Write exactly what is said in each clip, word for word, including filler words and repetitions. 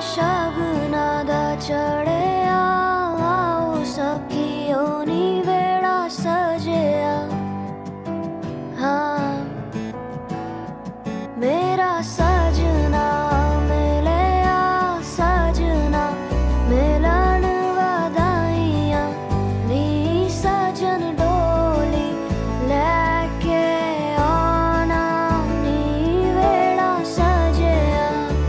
शगुना दा चढ़िया आओ सखियो नी वेड़ा सजिया। हाँ मेरा सजना मिलिया सजना मिलन वधाइयां नी सजन डोली लैके आना नी वेड़ा सजिया।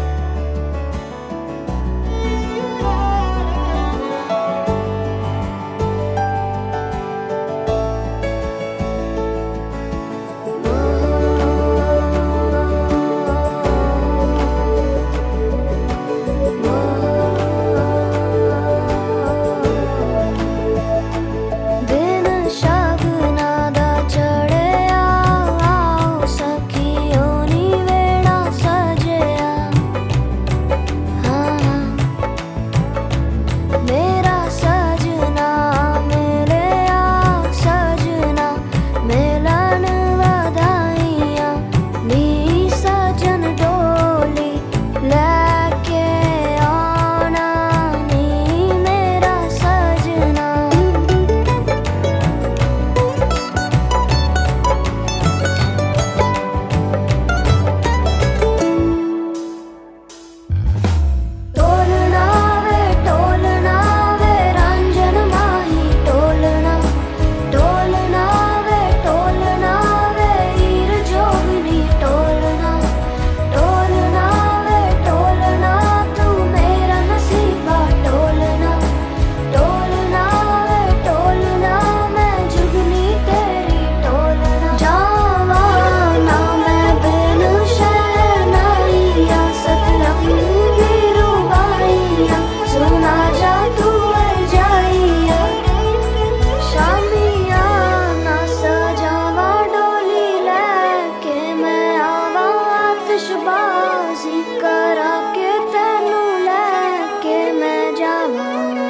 दिन शगुना दा चढ़िया आओ सखियो नी वेड़ा सजिया। हाँ मेरा सजना मिलिया सजना मिलन वधाइयां नी सजन डोली लैके आना नी मेरा सजना। टोलना वे टोलना वे रंजन माही टोलना टोलना वे टोलना वे हीर जोगनी टोलना टोलना वे टोलना तू मेरा नसीबा टोलना टोलना वे टोलना मैं जुगनी तेरी टोलना। जावा ना मैं बिन शहनाइया सतरंगी रूबाइया सुना जा तू अर जाइया। शामिया ना सजावा डोली लैके मैं आवा आतिशबाजी करा के तेनू लैके मैं जावा।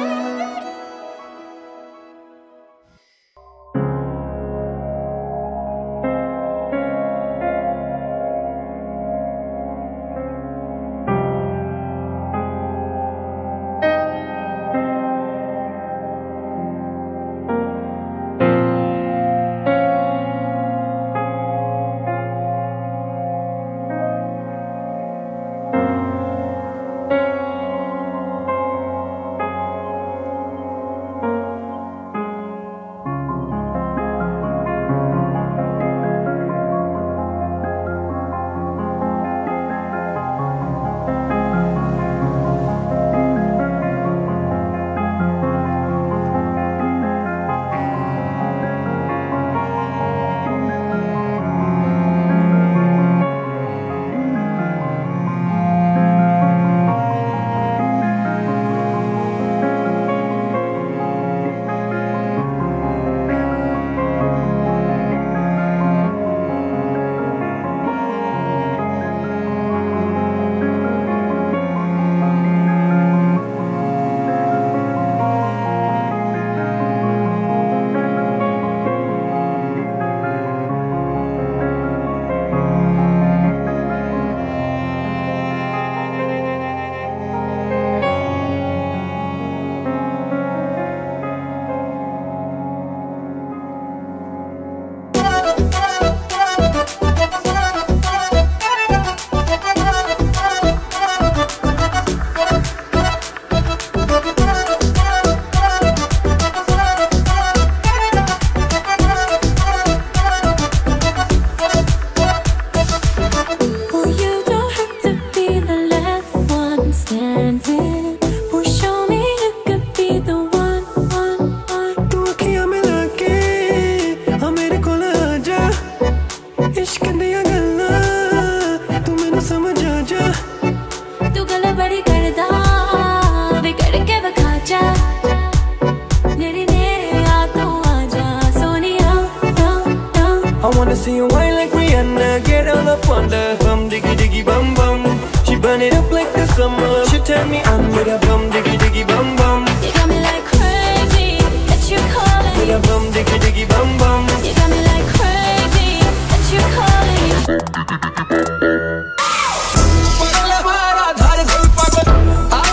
I wanna see you whine like Rihanna, get all up on the bum diggy diggy bum bum. She burn it up like the summer. She turn me on with a bum diggy diggy bum bum. You got me like crazy, that you calling. With a bum diggy diggy bum bum. You got me like crazy, that you calling.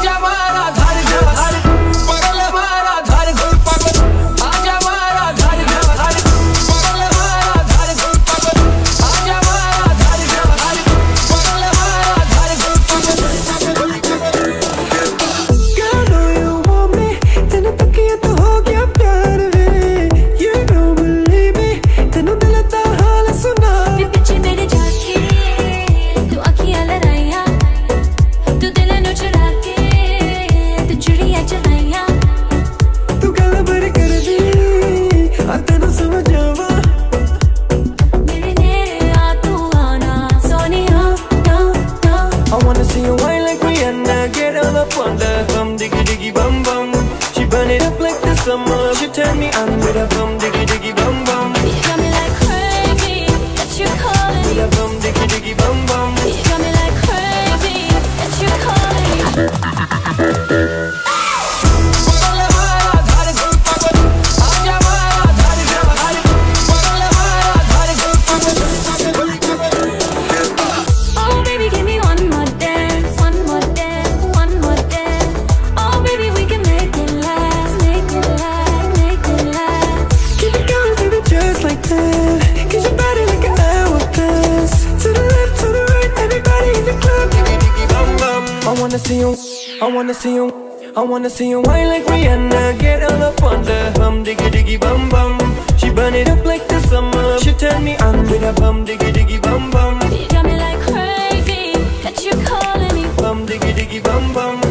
on the bum diggy diggy bum bum. She burn it up like the summer. She turn me on with a bum diggy diggy bum bum. You got me like crazy that you're calling With me. a bum diggy diggy bum bum. You got me like crazy that you're calling me. Oh baby, give me one more dance, one more dance, one more dance. Oh baby, we can make it last, make it last, make it last. Keep it going, baby, just like that. Get your body like an hourglass. To the left, to the right, everybody in the club. Diggy diggy bum bum. I wanna see you, I wanna see you, I wanna see you whine like Rihanna. Get all up on the bum diggy diggy bum bum. She burn it up like the summer. She turn me on with a bum diggy diggy bum bum. You got me like crazy that you're calling me. Bum diggy diggy bum bum.